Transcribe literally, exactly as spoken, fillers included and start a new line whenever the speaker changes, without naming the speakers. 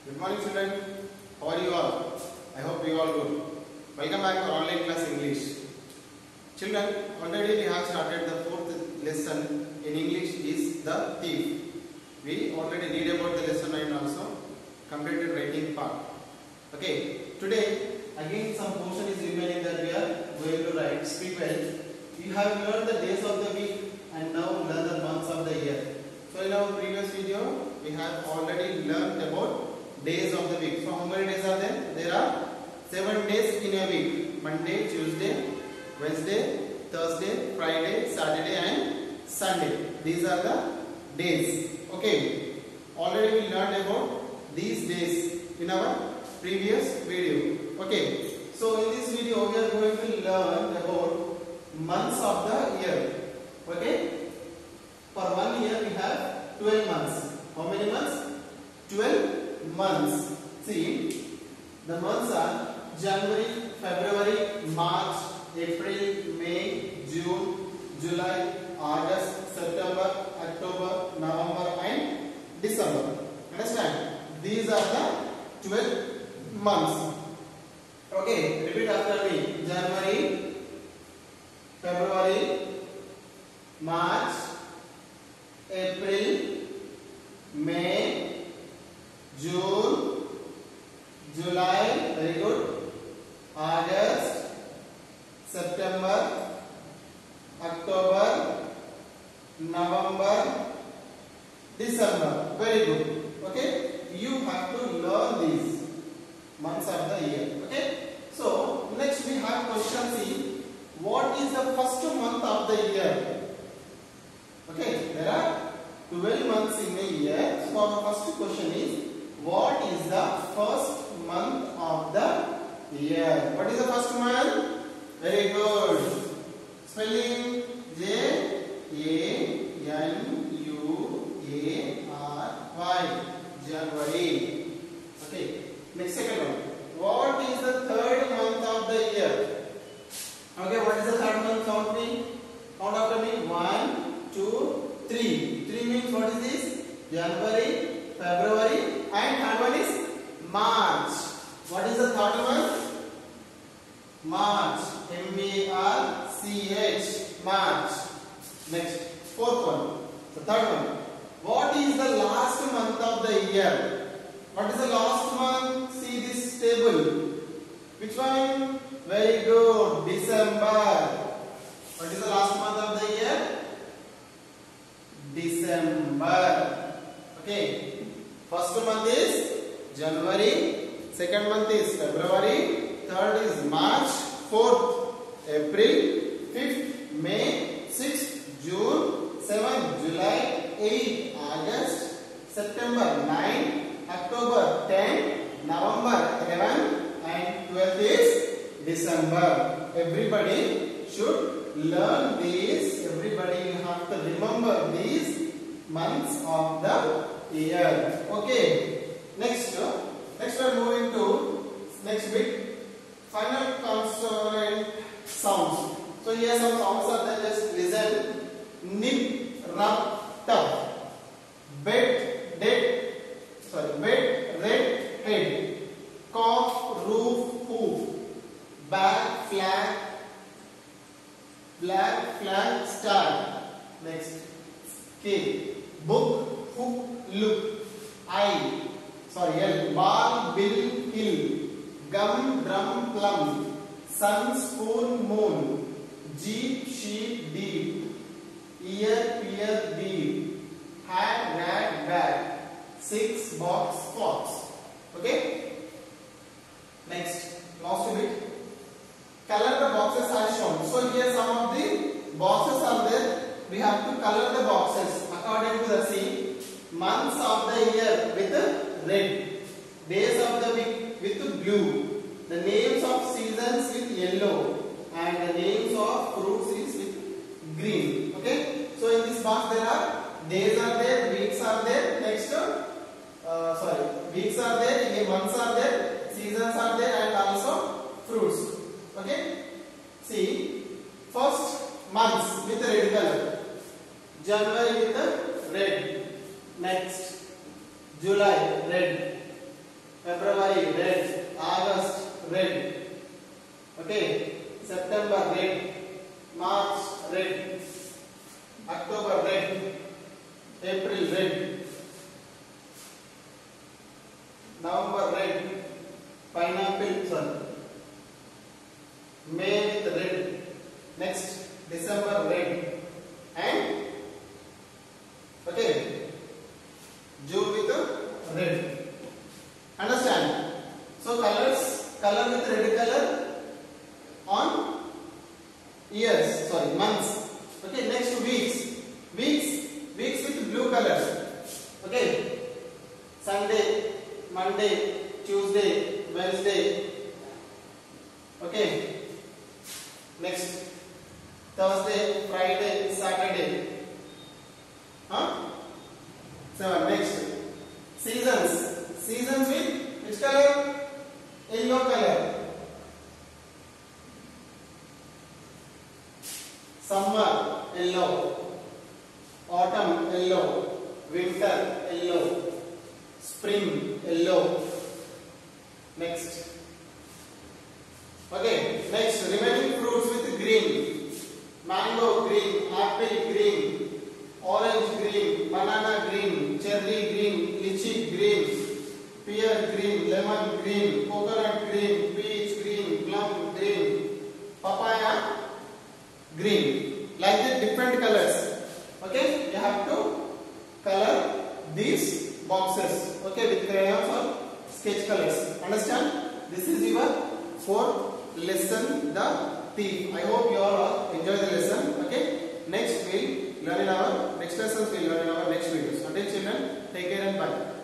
Good morning, children. How are you all? I hope you all good. Welcome back to online class English. Children, already we have started the fourth lesson in English is the thief. We already read about the lesson and also completed writing part. Okay, today again some portion is remaining that we are going to write. Speak well. You have learned the days of the week and now learn the months of the year. So in our previous video, we have already learned about days of the week. So how many days are there? There are seven days in a week. Monday, Tuesday, Wednesday, Thursday, Friday, Saturday and Sunday. These are the days. Okay. Already we learned about these days in our previous video. Okay. So in this video we are going to learn about months of the year. Okay. For one year we have twelve months. How many months? twelve months. See, the months are January, February, March, April, May, June, July, August, September, October, November and December. Understand? These are the twelve months. Okay, repeat after me. January, February, March, April, May, June, July, very good, August, September, October, November, December. Very good. Okay, you have to learn these months of the year. Okay, so next we have question C. What is the first month of the year? Okay, there are twelve months in a year. So our first question is, what is the first month of the year? What is the first month? Very good. Spelling J A N U A R Y. January. Okay. Next second one. What is the third month of the year? Okay. What is the third month? Count me. Count after me. One, two, three. Three means what is this? January, February, and third one is March. What is the third one? March. M A R C H. March. Next, fourth one. The third one. What is the last month of the year? What is the last month? See this table. Which one? Very good. December. What is the last month of the year? December. Okay. First month is January. Second month is February. Third is March. Fourth April. Fifth May. Sixth June. Seventh July. Eighth August. September nine. October ten. November eleven. And twelfth is December. Everybody should learn these. Everybody you have to remember these months of the year. Okay. Next, next we are moving to next bit. Final consonant sounds. So here some sounds are there. Just listen. Nip, rub, tub. Bed, dead. Sorry. Bed, red, head. Cough, roof, hoof. Bag, flag. Black flag, star. Next, K. Book, hook, look. I. Sorry, L. Ball, bill, hill. Gum, drum, plum. Sun, spoon, moon. Jeep, sheep, deep. Ear, pear, deep. Hat, rat, bag. Six, box, fox. Okay? Next, last bit. Color the boxes as shown. So here some of the boxes are there. We have to color the boxes according to the scene. Months of the year with red. Days of the week with blue. The names of seasons with yellow. And the names of fruits is with green. Okay. So in this box there are days are there, weeks are there. Next, uh, sorry, weeks are there, again months are there, seasons are there, and also fruits. Okay. See, first months with red color. January with red. Next, July red. February red, August red, okay, September red, March red, October red, April red, November red, pineapple sorry, May with red, next December red, and okay, June with red. Understand? So colors, color with red color on years, sorry, months. Okay, next weeks, weeks, weeks with blue color. Okay, Sunday, Monday, Tuesday, Wednesday. Okay, next Thursday, Friday, Saturday. Huh? Seven. Next seasons, seasons with which color? Yellow color. Summer yellow, autumn yellow, winter yellow, spring yellow. Next. Okay, next remaining fruits with green. Mango green, apple green, orange green, banana green, cherry green, lychee green, pear green, lemon green, coconut green, peach green, plum green, papaya green. Like that, different colors. Okay, you have to color these boxes. Okay, with crayons or sketch colors. Understand? This is your fourth lesson, the thief. I hope you all enjoy the lesson. Okay, next we'll learn in our next lessons. We'll learn in our next videos. Until children, take care and bye.